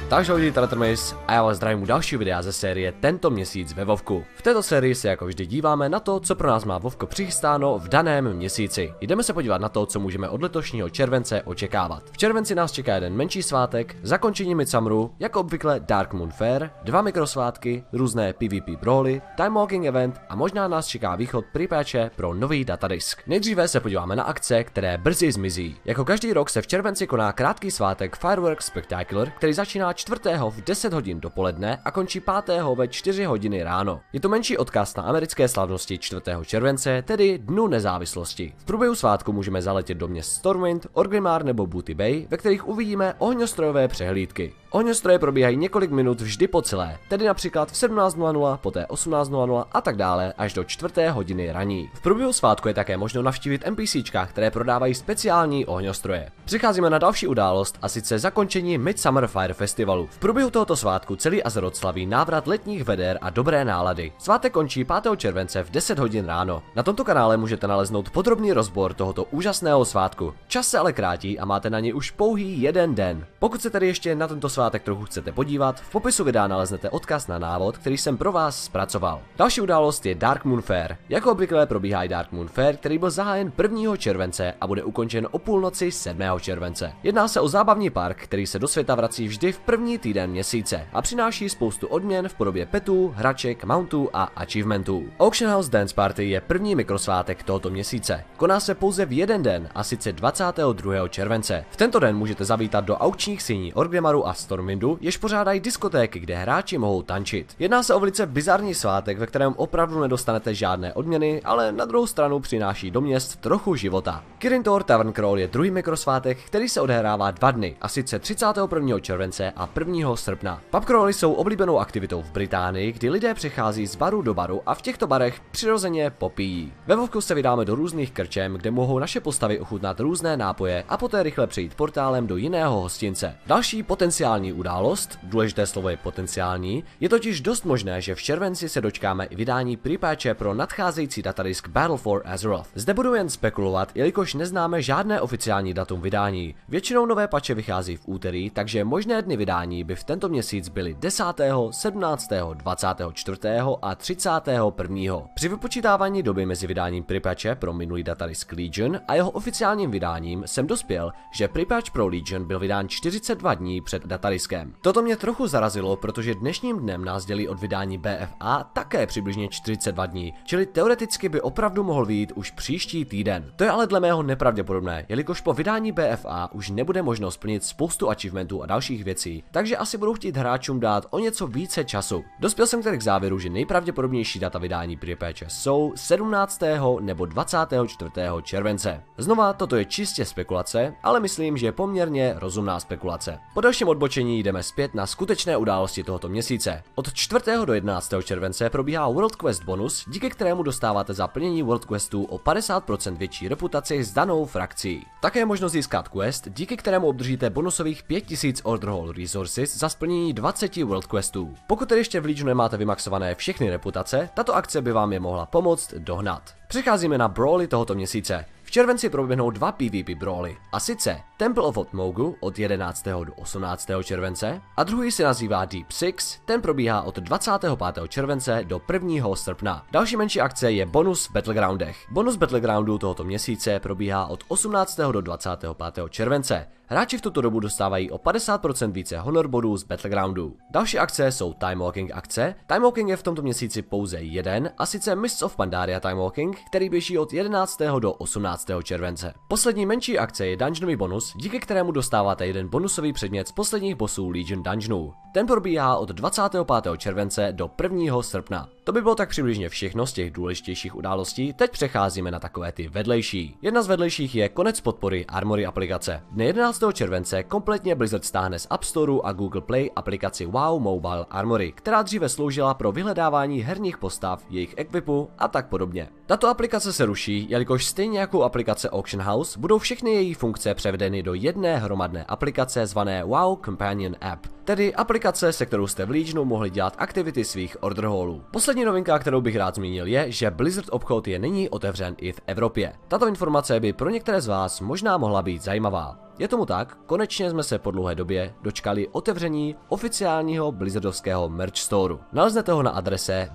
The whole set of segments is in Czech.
Takže lidi, tady Trmis a já vás zdravím u dalšího videa ze série Tento měsíc ve Vovku. V této sérii se jako vždy díváme na to, co pro nás má Vovko přichystáno v daném měsíci. Jdeme se podívat na to, co můžeme od letošního července očekávat. V červenci nás čeká jeden menší svátek, zakončení Midsummeru, jako obvykle Dark Moon Fair, 2 mikrosvátky, různé PvP brawly, time walking event a možná nás čeká východ prepatche pro nový datadisk. Nejdříve se podíváme na akce, které brzy zmizí. Jako každý rok se v červenci koná krátký svátek Fireworks Spectacular, který začíná 4. v 10 hodin dopoledne a končí 5. ve 4 hodiny ráno. Je to menší odkaz na americké slavnosti 4. července, tedy Dnu nezávislosti. V průběhu svátku můžeme zaletět do měst Stormwind, Orgrimmar nebo Booty Bay, ve kterých uvidíme ohňostrojové přehlídky. Ohňostroje probíhají několik minut vždy po celé, tedy například v 17:00, poté 18:00 a tak dále až do 4. hodiny raní. V průběhu svátku je také možno navštívit NPCčka, které prodávají speciální ohňostroje. Přicházíme na další událost, a sice zakončení Midsummer Fire Festivalu. V průběhu tohoto svátku celý Azeroth slaví návrat letních veder a dobré nálady. Svátek končí 5. července v 10 hodin ráno. Na tomto kanále můžete naleznout podrobný rozbor tohoto úžasného svátku. Čas se ale krátí a máte na něj už pouhý jeden den. Pokud se tedy ještě na tento svátek trochu chcete podívat, v popisu videa naleznete odkaz na návod, který jsem pro vás zpracoval. Další událost je Dark Moon Fair. Jako obvykle probíhá i Dark Moon Fair, který byl zahájen 1. července a bude ukončen o půlnoci 7. července. Jedná se o zábavní park, který se do světa vrací vždy v první týden měsíce a přináší spoustu odměn v podobě petů, hraček, mountů a achievementů. Auction House Dance Party je první mikrosvátek tohoto měsíce. Koná se pouze v jeden den, a sice 22. července. V tento den můžete zavítat do aukčních síní Orgrimmaru a Stormwindu, jež pořádají diskotéky, kde hráči mohou tančit. Jedná se o velice bizarní svátek, ve kterém opravdu nedostanete žádné odměny, ale na druhou stranu přináší do měst trochu života. Kirin Tor Tavern Crawl je druhý mikrosvátek, který se odehrává 2 dny, a sice 31. července a 1. srpna. Pub crawly jsou oblíbenou aktivitou v Británii, kdy lidé přechází z baru do baru a v těchto barech přirozeně popíjí. Ve Vovku se vydáme do různých krčem, kde mohou naše postavy ochutnat různé nápoje a poté rychle přejít portálem do jiného hostince. Další potenciální událost, důležité slovo je potenciální, je totiž dost možné, že v červenci se dočkáme i vydání prepatche pro nadcházející datadisk Battle for Azeroth. Zde budu jen spekulovat, jelikož neznáme žádné oficiální datum vydání. Většinou nové patche vychází v úterý, takže možné dny vydání by v tento měsíc byly 10., 17., 24. a 31. Při vypočítávání doby mezi vydáním prepatche pro minulý datadisk Legion a jeho oficiálním vydáním jsem dospěl, že prepatch pro Legion byl vydán 42 dní před datadiskem. Toto mě trochu zarazilo, protože dnešním dnem nás dělí od vydání BFA také přibližně 42 dní, čili teoreticky by opravdu mohl vyjít už příští týden. To je ale dle mého nepravděpodobné, jelikož po vydání BFA už nebude možno splnit spoustu achievementů a dalších věcí, takže asi budou chtít hráčům dát o něco více času. Dospěl jsem tedy k závěru, že nejpravděpodobnější data vydání prepatche jsou 17. nebo 24. července. Znova, toto je čistě spekulace, ale myslím, že je poměrně rozumná spekulace. Po dalším odbočení jdeme zpět na skutečné události tohoto měsíce. Od 4. do 11. července probíhá World Quest bonus, díky kterému dostáváte za plnění World Questů o 50% větší reputaci s danou frakcí. Také je možno získat quest, díky kterému obdržíte bonusových 5000 Order Hall Resources za splnění 20 World Questů. Pokud tedy ještě v Legionu nemáte vymaxované všechny reputace, tato akce by vám je mohla pomoct dohnat. Přecházíme na brawly tohoto měsíce. V červenci proběhnou 2 PvP brawly, a sice Temple of Otmogu od 11. do 18. července a druhý se nazývá Deep Six, ten probíhá od 25. července do 1. srpna. Další menší akce je bonus v Battlegroundech. Bonus Battlegroundu tohoto měsíce probíhá od 18. do 25. července. Hráči v tuto dobu dostávají o 50% více honor bodů z Battlegroundu. Další akce jsou Time Walking akce. Time Walking je v tomto měsíci pouze jeden, a sice Mists of Pandaria Time Walking, který běží od 11. do 18. července. Poslední menší akce je Dungeonový bonus, díky kterému dostáváte jeden bonusový předmět z posledních bossů Legion Dungeonů. Ten probíhá od 25. července do 1. srpna. To by bylo tak přibližně všechno z těch důležitějších událostí, teď přecházíme na takové ty vedlejší. Jedna z vedlejších je konec podpory Armory aplikace. Dne 11. července kompletně Blizzard stáhne z App Storeu a Google Play aplikaci WoW Mobile Armory, která dříve sloužila pro vyhledávání herních postav, jejich equipu a tak podobně. Tato aplikace se ruší, jelikož stejně jako aplikace Auction House budou všechny její funkce převedeny do jedné hromadné aplikace zvané WoW Companion App, tedy aplikace, se kterou jste v Legionu mohli dělat aktivity svých order hallů. Poslední novinka, kterou bych rád zmínil, je, že Blizzard obchod je nyní otevřen i v Evropě. Tato informace by pro některé z vás možná mohla být zajímavá. Je tomu tak, konečně jsme se po dlouhé době dočkali otevření oficiálního Blizzardovského merch storeu. Naleznete ho na adrese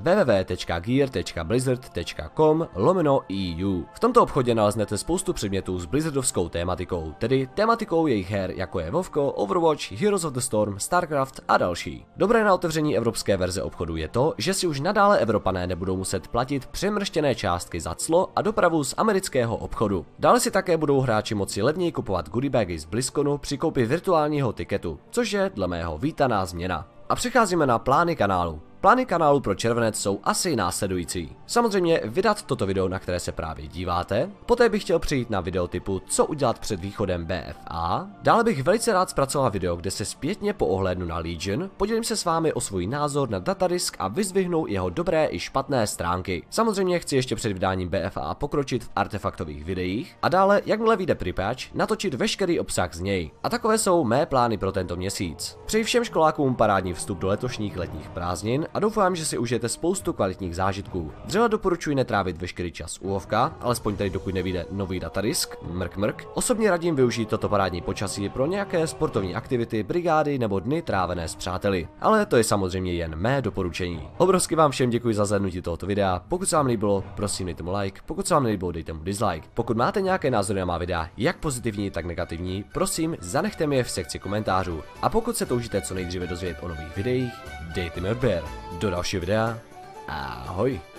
www.gear.blizzard.com/EU. V tomto obchodě naleznete spoustu předmětů s Blizzardovskou tématikou, tedy tématikou jejich her jako je WoWko, Overwatch, Heroes of the Storm, StarCraft a další. Dobré na otevření evropské verze obchodu je to, že si už nadále Evropané nebudou muset platit přemrštěné částky za clo a dopravu z amerického obchodu. Dále si také budou hráči moci levněji kupovat goodiebagy z BlizzConu při koupi virtuálního tiketu, což je dle mého vítaná změna. A přecházíme na plány kanálu. Plány kanálu pro červenec jsou asi následující. Samozřejmě vydat toto video, na které se právě díváte, poté bych chtěl přejít na video typu co udělat před východem BFA, dále bych velice rád zpracoval video, kde se zpětně poohlédnu na Legion, podělím se s vámi o svůj názor na datadisk a vyzdvihnu jeho dobré i špatné stránky. Samozřejmě chci ještě před vydáním BFA pokročit v artefaktových videích a dále, jakmile vyjde pripatch, natočit veškerý obsah z něj. A takové jsou mé plány pro tento měsíc. Přeji všem školákům parádní vstup do letošních letních prázdnin a doufám, že si užijete spoustu kvalitních zážitků. Vřele doporučuji netrávit veškerý čas u WoWka, alespoň tedy dokud nevyjde nový datadisk, mrk. Osobně radím využít toto parádní počasí pro nějaké sportovní aktivity, brigády nebo dny trávené s přáteli. Ale to je samozřejmě jen mé doporučení. Obrovsky vám všem děkuji za zhlédnutí tohoto videa. Pokud se vám líbilo, prosím dejte mu like, pokud se vám nelíbilo, dejte mu dislike. Pokud máte nějaké názory na má videa, jak pozitivní, tak negativní, prosím, zanechte mi je v sekci komentářů. A pokud se toužíte co nejdříve dozvědět o nových videích, dejte mi odběr. Do dalšího videa. Ahoj.